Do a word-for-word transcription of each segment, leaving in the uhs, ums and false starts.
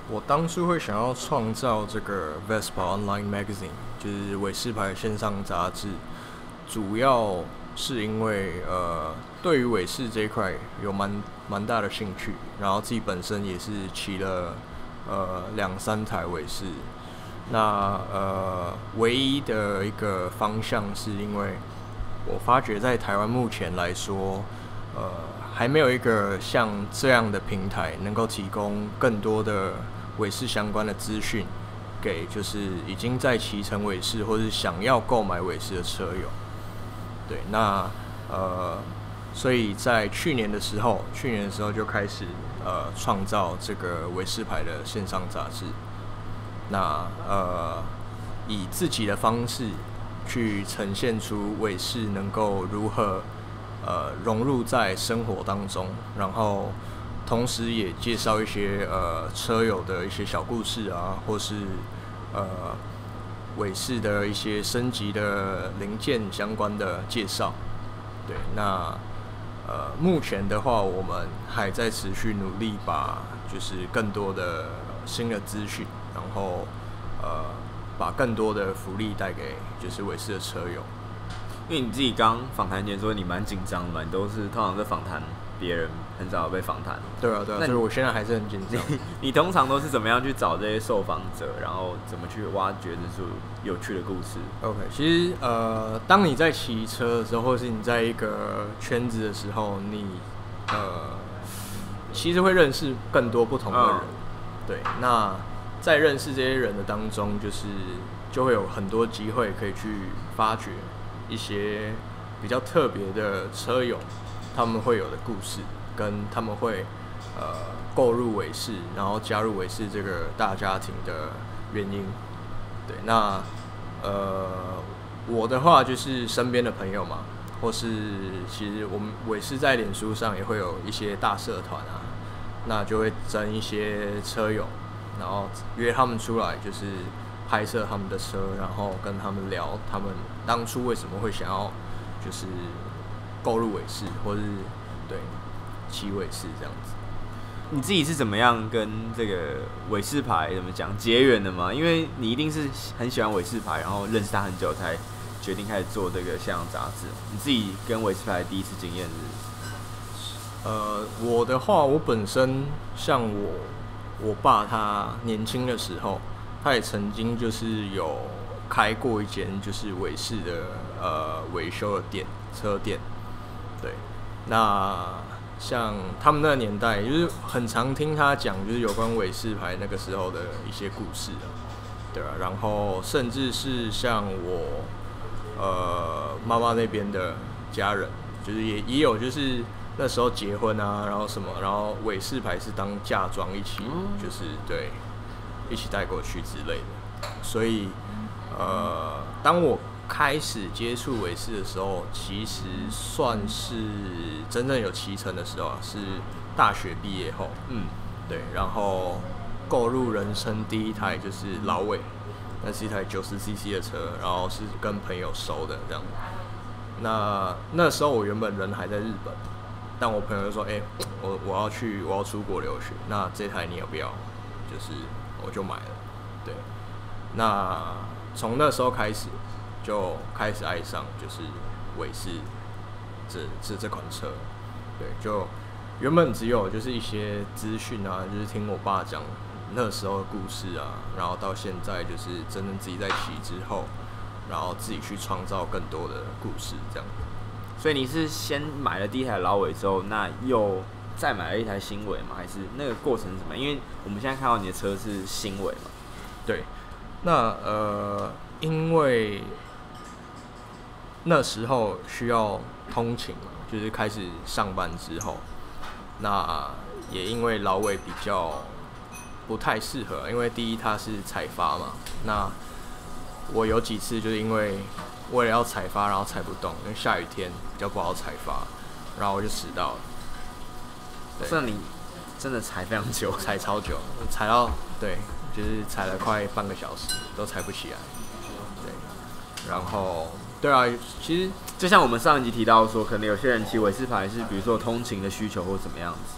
我当初会想要创造这个 Vespa Online Magazine， 就是韦氏牌线上杂志，主要是因为呃，对于韦氏这一块有蛮蛮大的兴趣，然后自己本身也是骑了呃两三台韦氏。那呃，唯一的一个方向是因为我发觉在台湾目前来说，呃，还没有一个像这样的平台能够提供更多的韦氏相关的资讯给就是已经在骑乘韦氏或是想要购买韦氏的车友。对，那呃，所以在去年的时候，去年的时候就开始呃创造这个韦氏牌的线上杂志。那呃，以自己的方式去呈现出韦氏能够如何呃融入在生活当中，然后同时也介绍一些呃车友的一些小故事啊，或是呃韦氏的一些升级的零件相关的介绍。对，那呃目前的话，我们还在持续努力把就是更多的新的资讯。然后，呃，把更多的福利带给就是韦氏的车友。 因为你自己刚访谈前说你蛮紧张的嘛，你都是通常在访谈别人，很少被访谈。 对啊，对啊，所以我现在还是很紧张。 你, 你通常都是怎么样去找这些受访者，然后怎么去挖掘这种有趣的故事 ？OK， 其实呃，当你在骑车的时候，或是你在一个圈子的时候，你呃，其实会认识更多不同的人。嗯、对，那。在认识这些人的当中，就是就会有很多机会可以去发掘一些比较特别的车友，他们会有的故事，跟他们会呃购入韦氏，然后加入韦氏这个大家庭的原因。对，那呃我的话就是身边的朋友嘛，或是其实我们韦氏在脸书上也会有一些大社团啊，那就会争一些车友。然后约他们出来，就是拍摄他们的车，然后跟他们聊他们当初为什么会想要就是购入韦氏，或是对骑韦氏这样子。 你自己是怎么样跟这个韦氏牌怎么讲结缘的吗？因为你一定是很喜欢韦氏牌，然后认识他很久才决定开始做这个线上杂志。你自己跟韦氏牌第一次经验是？ 呃，我的话，我本身像我。我爸他年轻的时候，他也曾经就是有开过一间就是韦氏的呃维修的店车店，对。那像他们那个年代，就是很常听他讲，就是有关韦氏牌那个时候的一些故事啊，对啊。然后甚至是像我呃妈妈那边的家人，就是也也有就是。那时候结婚啊，然后什么，然后韦氏牌是当嫁妆一起，就是对，一起带过去之类的。所以，呃，当我开始接触韦氏的时候，其实算是真正有骑乘的时候啊，是大学毕业后，嗯，对，然后购入人生第一台就是老韦，那是一台九十 C C 的车，然后是跟朋友收的这样。那那时候我原本人还在日本。但我朋友就说：“哎、欸，我我要去，我要出国留学，那这台你要不要？”就是我就买了，对。那从那时候开始，就开始爱上就是韦氏这这这款车，对，就原本只有就是一些资讯啊，就是听我爸讲那时候的故事啊，然后到现在就是真正自己在骑之后，然后自己去创造更多的故事，这样。 所以你是先买了第一台老韦之后，那又再买了一台新韦吗？还是那个过程是什么？因为我们现在看到你的车是新韦嘛。 对，那呃，因为那时候需要通勤嘛，就是开始上班之后，那也因为老韦比较不太适合，因为第一它是采发嘛，那我有几次就是因为为了要采发，然后采不动，因为下雨天比较不好采发，然后我就迟到了。 那你真的采非常久， 采超久，采到对，就是采了快半个小时，都采不起来。对，然后对啊，其实就像我们上一集提到说，可能有些人骑韦氏牌是比如说通勤的需求或怎么样子。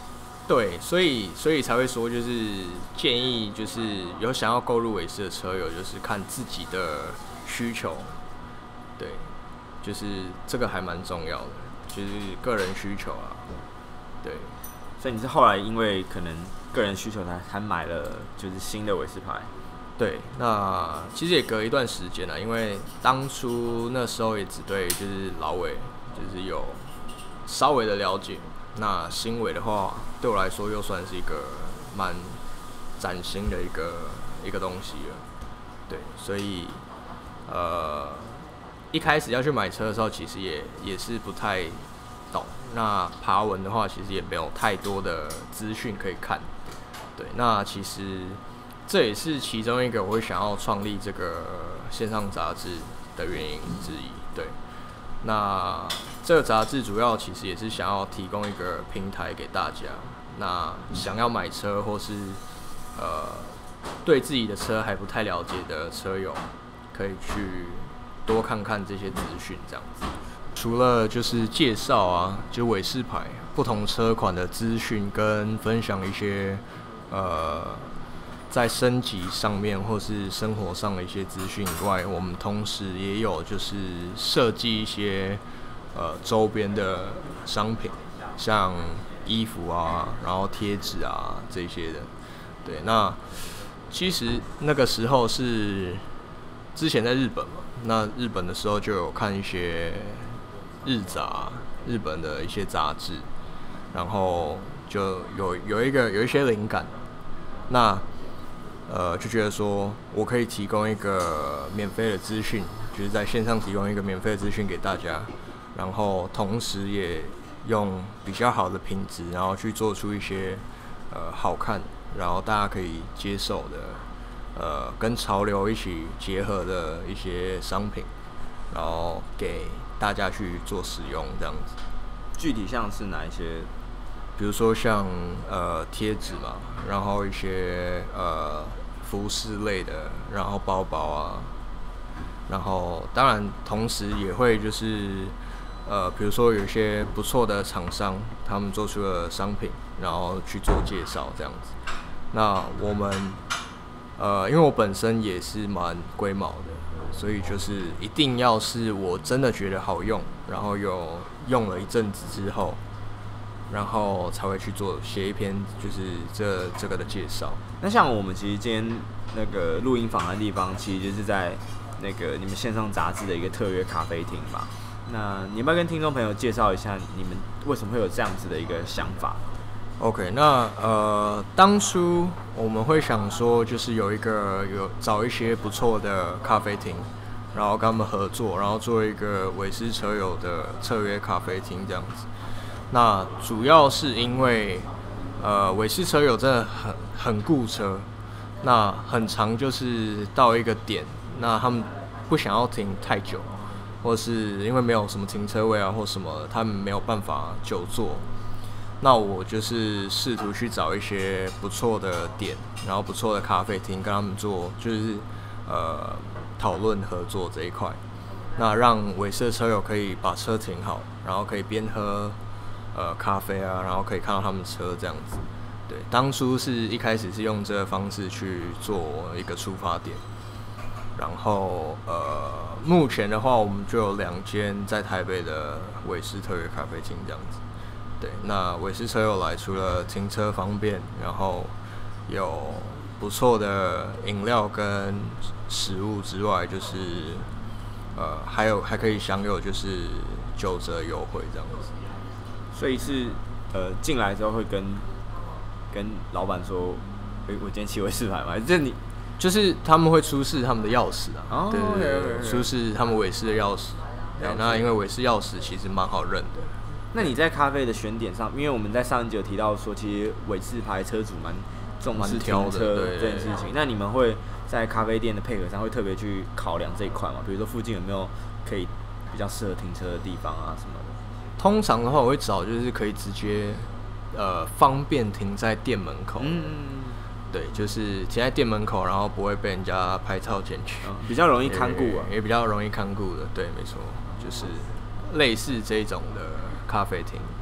对，所以所以才会说，就是建议就是有想要购入伟士的车友，就是看自己的需求，对，就是这个还蛮重要的，就是个人需求啊，对。 所以你是后来因为可能个人需求才才买了就是新的伟士牌。 对，那其实也隔一段时间了，因为当初那时候也只对就是老伟就是有稍微的了解，那新伟的话对我来说又算是一个蛮崭新的一个一个东西了，对，所以呃一开始要去买车的时候，其实也也是不太懂，那爬文的话，其实也没有太多的资讯可以看，对，那其实。这也是其中一个我会想要创立这个线上杂志的原因之一。对，那这个杂志主要其实也是想要提供一个平台给大家，那想要买车或是呃对自己的车还不太了解的车友，可以去多看看这些资讯，这样子。除了就是介绍啊，就伟士牌不同车款的资讯跟分享一些呃。在升级上面或是生活上的一些资讯以外，我们同时也有就是设计一些呃周边的商品，像衣服啊，然后贴纸啊这些的。对，那其实那个时候是之前在日本嘛，那日本的时候就有看一些日杂，日本的一些杂志，然后就有有一个有一些灵感，那。呃，就觉得说我可以提供一个免费的资讯，就是在线上提供一个免费的资讯给大家，然后同时也用比较好的品质，然后去做出一些呃好看，然后大家可以接受的，呃，跟潮流一起结合的一些商品，然后给大家去做使用，这样子。 具体像是哪一些？ 比如说像呃贴纸嘛，然后一些呃服饰类的，然后包包啊，然后当然同时也会就是呃比如说有一些不错的厂商，他们做出了商品，然后去做介绍这样子。那我们呃因为我本身也是蛮龟毛的，所以就是一定要是我真的觉得好用，然后有用了一阵子之后。然后才会去做写一篇，就是这这个的介绍。 那像我们其实今天那个录音访谈的地方，其实就是在那个你们线上杂志的一个特约咖啡厅嘛。那你要不要跟听众朋友介绍一下，你们为什么会有这样子的一个想法 ？OK， 那呃，当初我们会想说，就是有一个有找一些不错的咖啡厅，然后跟他们合作，然后做一个伟士车友的特约咖啡厅这样子。那主要是因为，呃，伟士车友真的很很顾车，那很常就是到一个点，那他们不想要停太久，或是因为没有什么停车位啊或什么，他们没有办法久坐。那我就是试图去找一些不错的点，然后不错的咖啡厅，跟他们做就是呃讨论合作这一块，那让伟士车友可以把车停好，然后可以边喝。呃，咖啡啊，然后可以看到他们车这样子。对，当初是一开始是用这个方式去做一个出发点，然后呃，目前的话我们就有两间在台北的伟士特约咖啡厅这样子。对，那伟士车友来，除了停车方便，然后有不错的饮料跟食物之外，就是呃，还有还可以享有就是九折优惠这样子。 所以是呃进来之后会跟跟老板说，欸、我今天骑伟士牌嘛，这你就是他们会出示他们的钥匙啊， 哦、 对对对， okay, okay, okay. 出示他们伟士的钥匙。对，那因为伟士钥匙其实蛮好认的。 那你在咖啡的选点上，因为我们在上一集有提到说，其实伟士牌车主蛮重视停车这件事情。那你们会在咖啡店的配合上会特别去考量这一块吗？比如说附近有没有可以比较适合停车的地方啊什么的？ 通常的话，我会找就是可以直接，呃，方便停在店门口。嗯，对，就是停在店门口，然后不会被人家拍照检举， 嗯，比较容易看顾啊， 也比较容易看顾的。对，没错，就是类似这种的咖啡厅。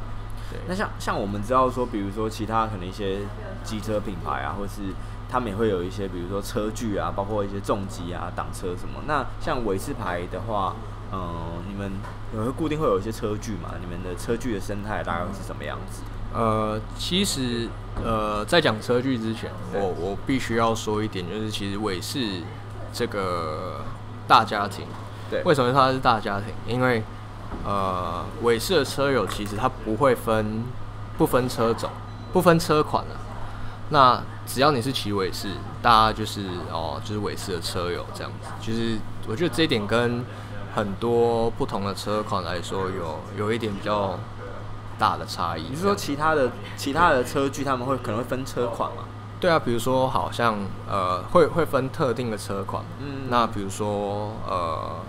对， 那像像我们知道说，比如说其他可能一些机车品牌啊，或是他们也会有一些，比如说车具啊，包括一些重机啊、挡车什么。那像韦氏牌的话，嗯，你们有会固定会有一些车具嘛？你们的车具的生态大概会是什么样子？ 呃，其实呃，在讲车具之前，我我必须要说一点，就是其实韦氏这个大家庭， 对， 为什么它是大家庭？因为呃，韦氏的车友其实它不会分不分车种，不分车款啊。那只要你是骑韦氏，大家就是哦，就是韦氏的车友这样子。就是我觉得这一点跟很多不同的车款来说有，有有一点比较大的差异。 你是说其他的其他的车具他们会可能会分车款吗？ 对啊，比如说好像呃会会分特定的车款，嗯，那比如说呃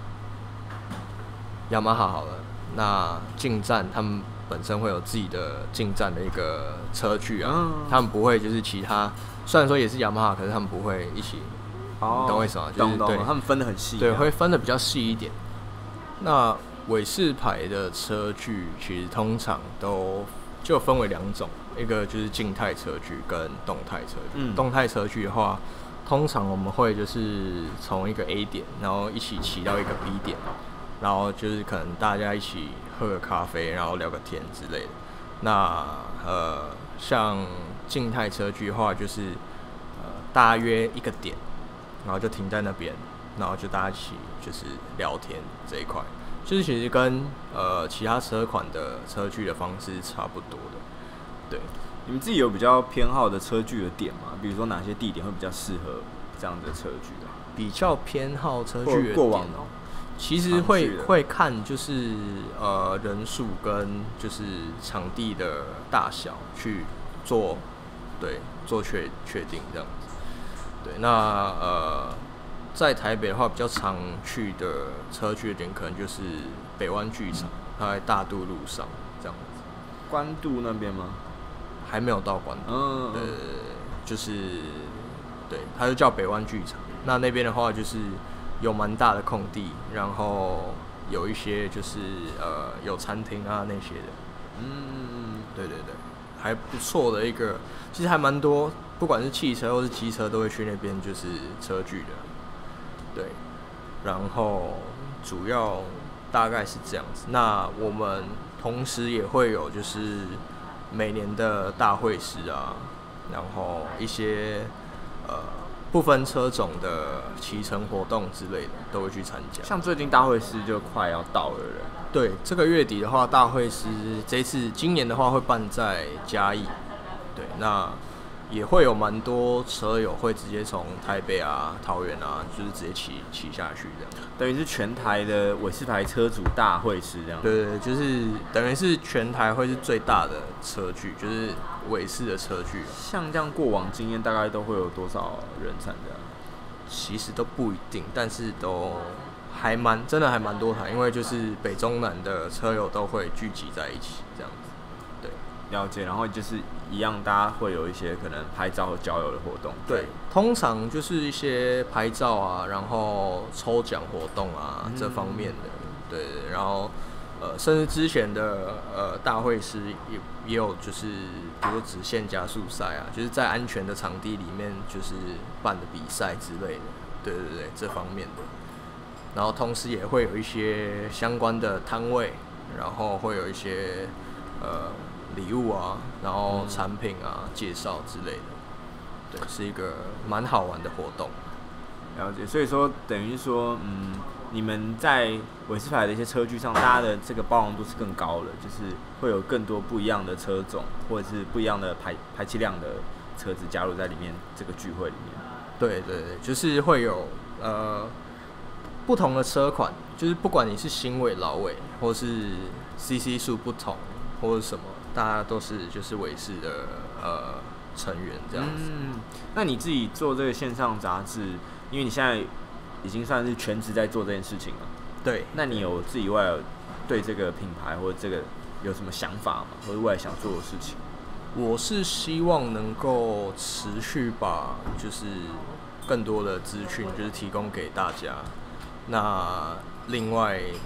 雅马哈好了，那进站他们本身会有自己的进站的一个车具啊，嗯、他们不会就是其他，虽然说也是雅马哈，可是他们不会一起，哦，你懂我意思吗？就是对， 他们分得很细， 对，会分得比较细一点。那韦氏牌的车具其实通常都就分为两种，一个就是静态车具跟动态车具。嗯、动态车具的话，通常我们会就是从一个 A 点，然后一起骑到一个 B 点，然后就是可能大家一起喝个咖啡，然后聊个天之类的。那呃，像静态车具的话，就是呃大约一个点，然后就停在那边，然后就大家一起就是聊天这一块。就是其实跟呃其他车款的车具的方式差不多的，对。 你们自己有比较偏好的车具的点吗？比如说哪些地点会比较适合这样的车具啊？ 比较偏好车具的点过往哦， 其实会会看就是呃人数跟就是场地的大小去做对做确确定这样子。对，那呃。在台北的话，比较常去的车具的点可能就是北湾剧场，它在大渡路上这样子。 关渡那边吗？ 还没有到关渡。嗯，对，就是对，它就叫北湾剧场。那那边的话，就是有蛮大的空地，然后有一些就是呃有餐厅啊那些的。嗯，对对对，还不错的一个，其实还蛮多，不管是汽车或是机车都会去那边，就是车具的。对，然后主要大概是这样子。那我们同时也会有就是每年的大会师啊，然后一些呃不分车种的骑乘活动之类的都会去参加。 像最近大会师就快要到了了。 对，这个月底的话，大会师这一次今年的话会办在嘉义。对，那。也会有蛮多车友会直接从台北啊、桃园啊，就是直接骑骑下去这样。 等于是全台的韦氏牌车主大会师这样。 对对，就是等于是全台会是最大的车距，就是韦氏的车距。 像这样过往经验，大概都会有多少人参加？ 其实都不一定，但是都还蛮真的还蛮多台，因为就是北中南的车友都会聚集在一起这样子。对， 了解。然后就是一样，大家会有一些可能拍照和交友的活动。 对，通常就是一些拍照啊，然后抽奖活动啊、嗯、这方面的。对对，然后呃，甚至之前的呃大会师也也有就是比如说直线加速赛啊，就是在安全的场地里面就是办的比赛之类的。对对对，这方面的。然后同时也会有一些相关的摊位，然后会有一些呃。礼物啊，然后产品啊、嗯、介绍之类的，对，是一个蛮好玩的活动。 了解，所以说等于说，嗯，你们在韦氏牌的一些车具上，大家的这个包容度是更高的，就是会有更多不一样的车种，或者是不一样的排排气量的车子加入在里面这个聚会里面。 对对对，就是会有呃不同的车款，就是不管你是新尾、老尾，或是 C C 数不同，或者什么。大家都是就是韦氏的呃成员这样子。嗯， 那你自己做这个线上杂志，因为你现在已经算是全职在做这件事情了。 对。 那你有自己未来对这个品牌或者这个有什么想法吗？或者未来想做的事情？ 我是希望能够持续把就是更多的资讯就是提供给大家。那另外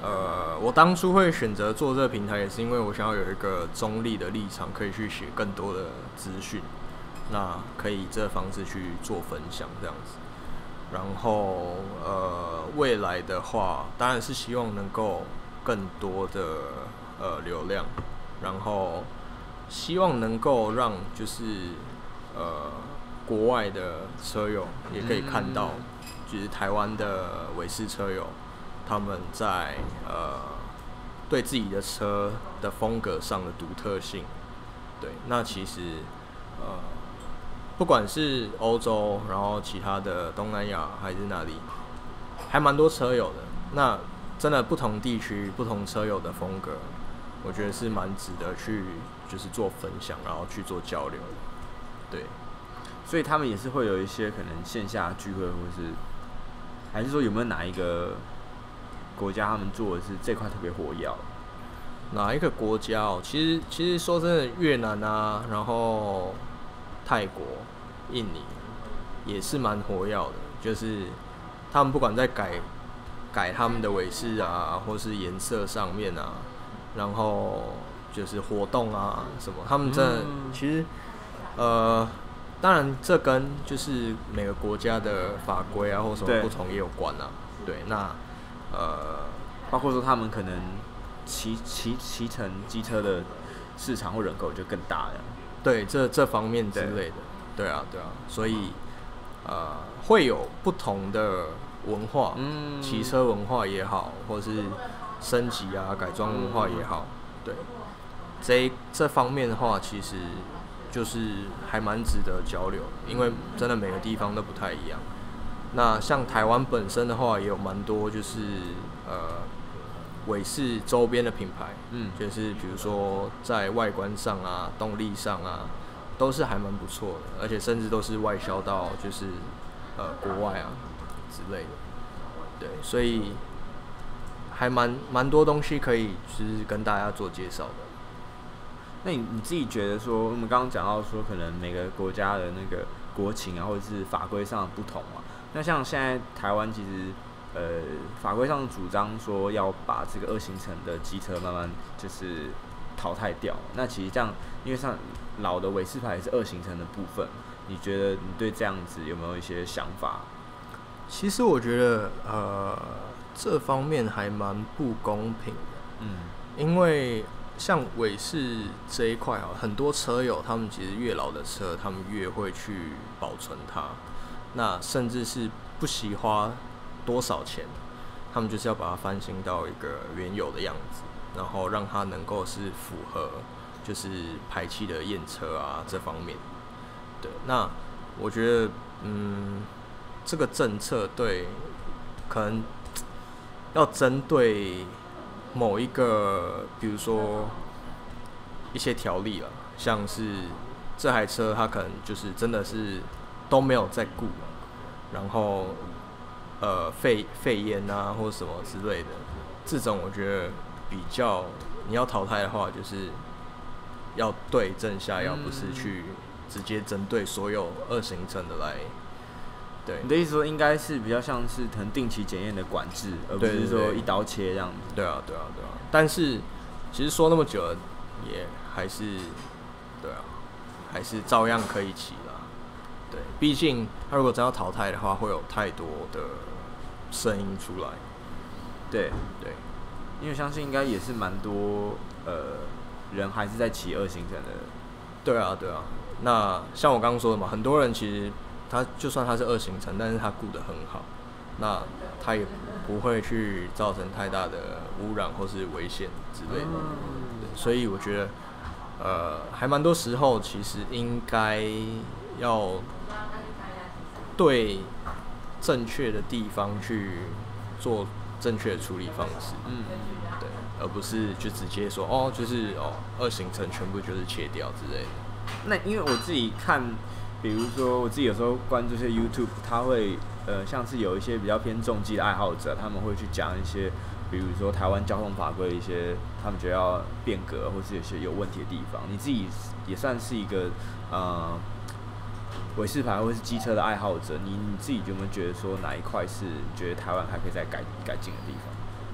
呃，我当初会选择做这个平台，也是因为我想要有一个中立的立场，可以去写更多的资讯，那可以以这个方式去做分享这样子。然后呃，未来的话，当然是希望能够更多的呃流量，然后希望能够让就是呃国外的车友也可以看到，就是台湾的伟士车友他们在呃对自己的车的风格上的独特性。对，那其实呃不管是欧洲，然后其他的东南亚还是哪里，还蛮多车友的。那真的不同地区、不同车友的风格，我觉得是蛮值得去就是做分享，然后去做交流的。对， 所以他们也是会有一些可能线下聚会，或是还是说有没有哪一个国家他们做的是这块特别活跃？ 哪一个国家哦？其实其实说真的，越南啊，然后泰国、印尼也是蛮活跃的，就是他们不管在改改他们的尾饰啊，或是颜色上面啊，然后就是活动啊什么，他们真的、嗯、其实呃，当然这跟就是每个国家的法规啊或什么不同也有关啊。对，那呃， 包括说他们可能骑骑骑乘机车的市场或人口就更大了。 对，这这方面之类的，对啊，对啊，所以呃，会有不同的文化，嗯，骑车文化也好，或是升级啊、改装文化也好，对，这这方面的话，其实就是还蛮值得交流的，因为真的每个地方都不太一样。那像台湾本身的话，也有蛮多就是呃。伟士周边的品牌，嗯，就是比如说在外观上啊、动力上啊，都是还蛮不错的，而且甚至都是外销到就是呃国外啊之类的，对，所以还蛮蛮多东西可以就是跟大家做介绍的。 那你你自己觉得说，我们刚刚讲到说，可能每个国家的那个国情啊，或者是法规上的不同嘛，那像现在台湾其实。呃，法规上主张说要把这个二行程的机车慢慢就是淘汰掉。那其实这样，因为像老的伟士牌是二行程的部分，你觉得你对这样子有没有一些想法？ 其实我觉得，呃，这方面还蛮不公平的。嗯，因为像伟士这一块啊，很多车友他们其实越老的车，他们越会去保存它，那甚至是不惜花多少钱，他们就是要把它翻新到一个原有的样子，然后让它能够是符合就是排气的验测啊这方面。对，那我觉得嗯，这个政策对可能要针对某一个，比如说一些条例啦，像是这台车它可能就是真的是都没有在顾，然后。呃，废废烟啊，或者什么之类的，这种我觉得比较你要淘汰的话，就是要对症下药，不是去直接针对所有二行程的来。对， 你的意思说应该是比较像是可能定期检验的管制，而不是说一刀切这样子。 对啊，对啊，对啊。但是其实说那么久了，也还是对啊，还是照样可以骑啦。对，毕竟他如果真要淘汰的话，会有太多的声音出来。 对对， 因为相信应该也是蛮多呃人还是在骑二行程的。 对啊对啊，那像我刚刚说的嘛，很多人其实他就算他是二行程，但是他顾得很好，那他也不会去造成太大的污染或是危险之类的。嗯、所以我觉得呃还蛮多时候其实应该要对正确的地方去做正确的处理方式，嗯，对，而不是就直接说哦，就是哦，二行程全部就是切掉之类的。 那因为我自己看，比如说我自己有时候关注一些 YouTube， 他会呃像是有一些比较偏重机的爱好者，他们会去讲一些，比如说台湾交通法规一些他们觉得要变革或是有些有问题的地方。你自己也算是一个呃。伟士牌或是机车的爱好者，你你自己有没有觉得说哪一块是你觉得台湾还可以再改改进的地方？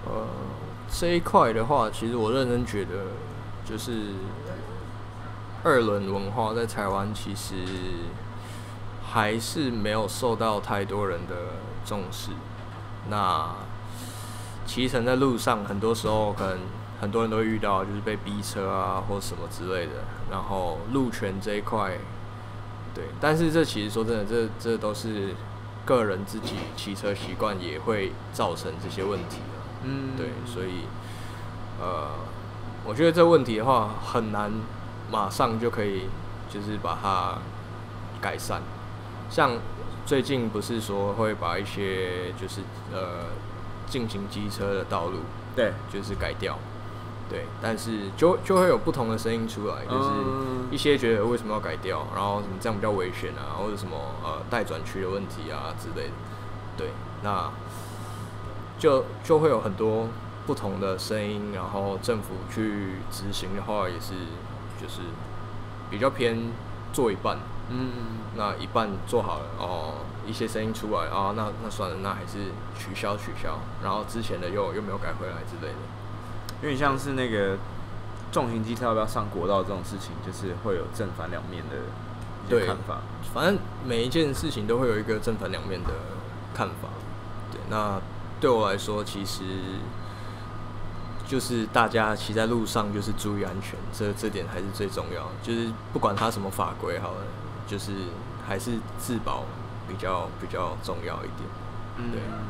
呃，这一块的话，其实我认真觉得，就是二轮文化在台湾其实还是没有受到太多人的重视。那骑乘在路上，很多时候可能很多人都会遇到，就是被逼车啊，或什么之类的。然后路权这一块，对，但是这其实说真的，这这都是个人自己骑车习惯也会造成这些问题的。嗯，对，所以呃，我觉得这问题的话很难马上就可以就是把它改善。像最近不是说会把一些就是呃进行机车的道路， 对， 就是改掉，对，但是就就会有不同的声音出来，就是一些觉得为什么要改掉，然后什么这样比较危险啊，或者什么呃待转区的问题啊之类的，对，那就就会有很多不同的声音，然后政府去执行的话也是就是比较偏做一半。嗯，那一半做好了哦，一些声音出来啊，那那算了，那还是取消取消，然后之前的又又没有改回来之类的， 有点像是那个重型机车要不要上国道这种事情，就是会有正反两面的一些看法。 反正每一件事情都会有一个正反两面的看法。对，那对我来说，其实就是大家骑在路上就是注意安全，这这点还是最重要的。就是不管它什么法规好了。就是还是自保比较比较重要一点，对。嗯、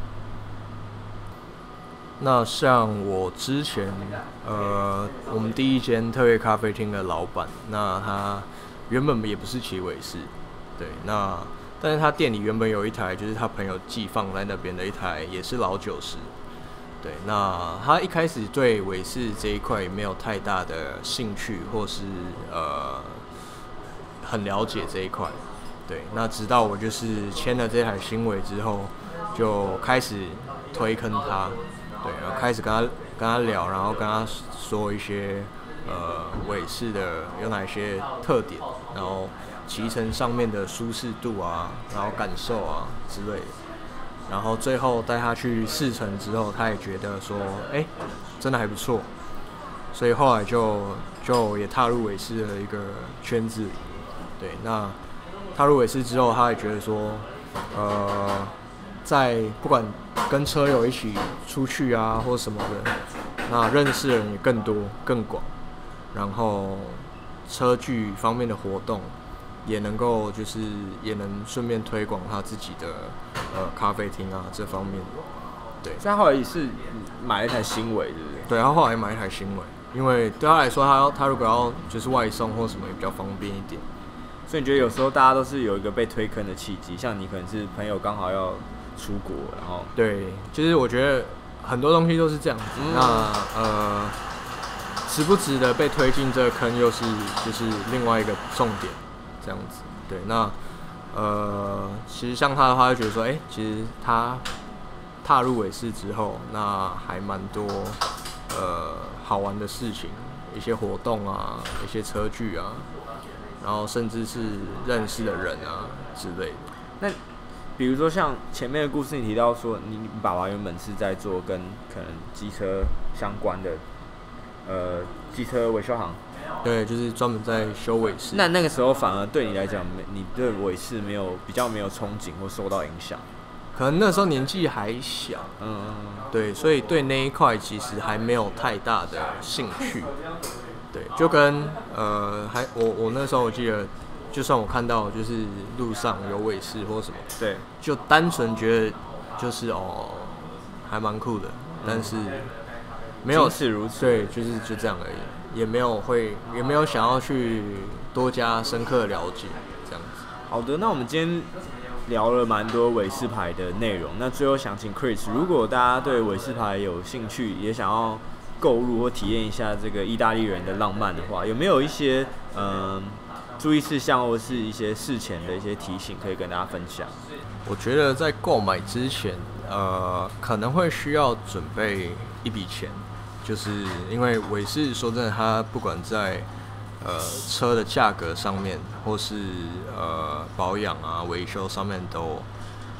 那像我之前，呃，我们第一间特别咖啡厅的老板，那他原本也不是骑伟士，对，那但是他店里原本有一台，就是他朋友寄放在那边的一台，也是老九十，对，那他一开始对伟士这一块也没有太大的兴趣，或是呃。很了解这一块，对。那直到我就是签了这台新伟之后，就开始推坑他，对，然后开始跟他跟他聊，然后跟他说一些呃伟士的有哪些特点，然后骑乘上面的舒适度啊，然后感受啊之类的。然后最后带他去试乘之后，他也觉得说，哎、欸，真的还不错，所以后来就就也踏入伟士的一个圈子里。对，那踏入伟士之后，他也觉得说，呃，在不管跟车友一起出去啊，或什么的，那认识的人也更多、更广，然后车具方面的活动也能够就是也能顺便推广他自己的呃咖啡厅啊这方面的。对， 所以他后来也是买了一台新伟，对不对？ 对，他后来买一台新伟，因为对他来说，他他如果要就是外送或什么也比较方便一点。 所以你觉得有时候大家都是有一个被推坑的契机，像你可能是朋友刚好要出国，然后对，就是我觉得很多东西都是这样子。嗯、那呃，值不值得被推进这个坑，又是就是另外一个重点，这样子。对，那呃，其实像他的话，就觉得说，哎、欸，其实他踏入伟士之后，那还蛮多呃好玩的事情，一些活动啊，一些车具啊。然后甚至是认识的人啊之类的。 那比如说像前面的故事，你提到说你爸爸原本是在做跟可能机车相关的，呃，机车维修行。 对，就是专门在修伟士。 那那个时候反而对你来讲，你对伟士没有比较没有憧憬或受到影响。 可能那时候年纪还小，嗯，对，所以对那一块其实还没有太大的兴趣。对，就跟呃，还我我那时候我记得，就算我看到就是路上有伟士或什么， 对， 就单纯觉得就是哦，还蛮酷的，但是没有仅此如此， 对，就是就这样而已，也没有会也没有想要去多加深刻的了解这样子。 好的，那我们今天聊了蛮多伟士牌的内容，那最后想请 Chris， 如果大家对伟士牌有兴趣，也想要购入或体验一下这个意大利人的浪漫的话，有没有一些嗯、呃、注意事项或是一些事前的一些提醒可以跟大家分享？ 我觉得在购买之前，呃，可能会需要准备一笔钱，就是因为伟士说真的，它不管在呃车的价格上面，或是呃保养啊维修上面都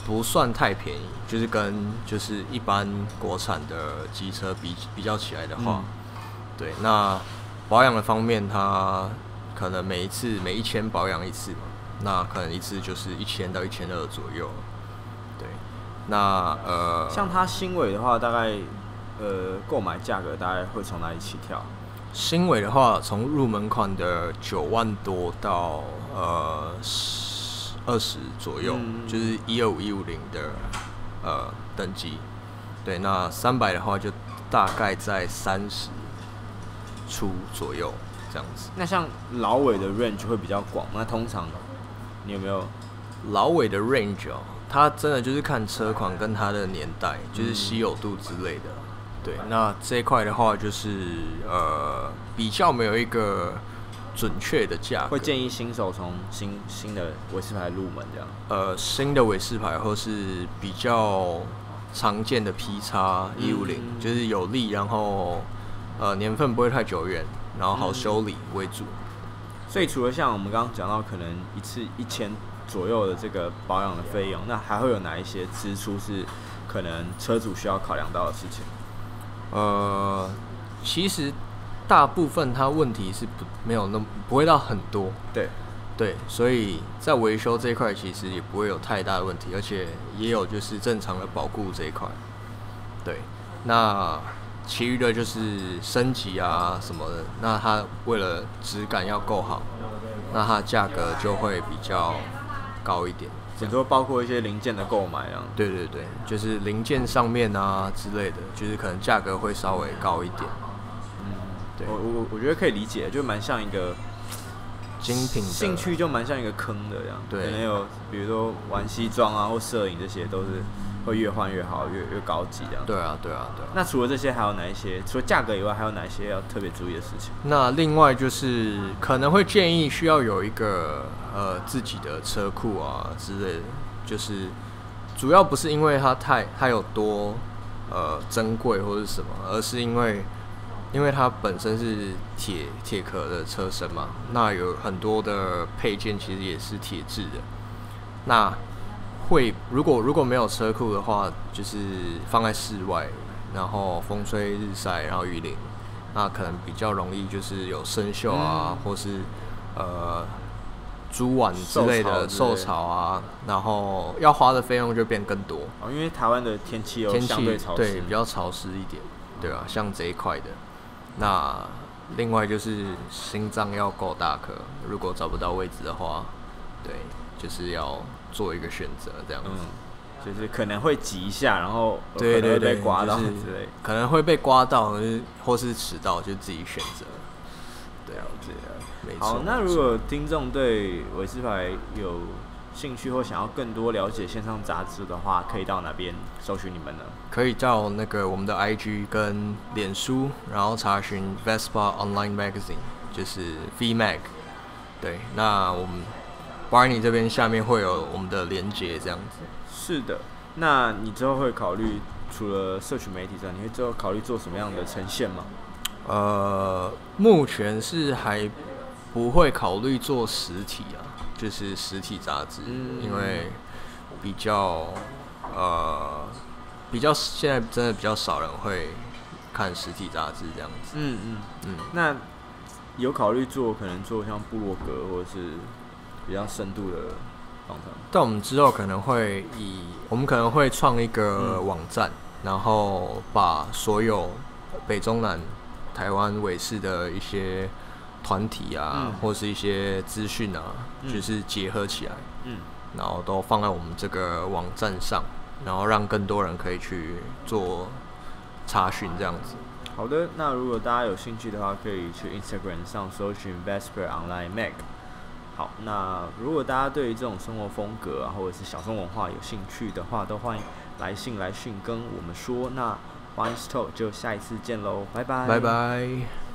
不算太便宜，就是跟就是一般国产的机车比比较起来的话，嗯、对，那保养的方面，它可能每一次每一千保养一次嘛，那可能一次就是一千到一千二左右，对，那呃， 像它新尾的话，大概呃购买价格大概会从哪里起跳？ 新尾的话，从入门款的九万多到呃二十左右，嗯、就是一二五一五零的呃等级。对，那三百的话就大概在三十出左右这样子。 那像老尾的 range 会比较广，那通常你有没有老尾的 range 哦？它真的就是看车款跟它的年代，就是稀有度之类的。嗯对，那这一块的话，就是呃比较没有一个准确的价格。 会建议新手从新新的韦氏牌入门这样。 呃，新的韦氏牌或是比较常见的 P X 一五零，就是有力，然后呃年份不会太久远，然后好修理为主。 嗯、所以除了像我们刚刚讲到可能一次一千左右的这个保养的费用，那还会有哪一些支出是可能车主需要考量到的事情？ 呃，其实大部分它问题是不没有那么不会到很多， 对对，所以在维修这一块其实也不会有太大的问题，而且也有就是正常的保固这一块，对，那其余的就是升级啊什么的，那它为了质感要够好，那它价格就会比较高一点。 你说包括一些零件的购买啊？ 对对对，就是零件上面啊之类的，就是可能价格会稍微高一点。 嗯，对，我我我觉得可以理解，就蛮像一个精品的兴趣，就蛮像一个坑的这样。 对， 可能有比如说玩西装啊或摄影这些，都是会越换越好，越越高级这样。 对啊对啊对啊。 那除了这些，还有哪一些？除了价格以外，还有哪一些要特别注意的事情？ 那另外就是可能会建议需要有一个呃自己的车库啊之类的，就是主要不是因为它太它有多呃珍贵或者什么，而是因为因为它本身是铁铁壳的车身嘛，那有很多的配件其实也是铁制的，那会如果如果没有车库的话，就是放在室外，然后风吹日晒，然后雨淋，那可能比较容易就是有生锈啊，嗯、或是呃猪碗之类的受潮啊，然后要花的费用就变更多。 哦，因为台湾的天气又相对潮湿， 对，比较潮湿一点，对啊，像这一块的。那另外就是心脏要够大颗，如果找不到位置的话，对，就是要做一个选择这样子。嗯， 就是可能会挤一下，然后可能会被刮到之类，就是可能会被刮到，或是迟到，就自己选择。对啊，对啊，没错。 好，那如果听众对韦氏牌有兴趣或想要更多了解线上杂志的话，可以到哪边搜寻你们呢？ 可以到那个我们的 I G 跟脸书，然后查询 Vespa Online Magazine， 就是 V Mag。对，那我们 Barney 这边下面会有我们的连结，这样子。 是的，那你之后会考虑除了社群媒体上，你会之后考虑做什么样的呈现吗？ 呃，目前是还不会考虑做实体啊，就是实体杂志，嗯、因为比较呃比较现在真的比较少人会看实体杂志这样子。 嗯嗯嗯。那有考虑做可能做像部落格或者是比较深度的访谈？ 但我们之后可能会以我们可能会创一个网站，嗯、然后把所有北中南台湾韦氏的一些团体啊，嗯、或是一些资讯啊，嗯、就是结合起来，嗯，然后都放在我们这个网站上，然后让更多人可以去做查询这样子。 好的，那如果大家有兴趣的话，可以去 Instagram 上搜寻 Vespa Online Mag。好，那如果大家对于这种生活风格啊，或者是小众文化有兴趣的话，都欢迎来信来讯跟我们说。那 Barney's Talk 就下一次见喽，拜拜， 拜拜。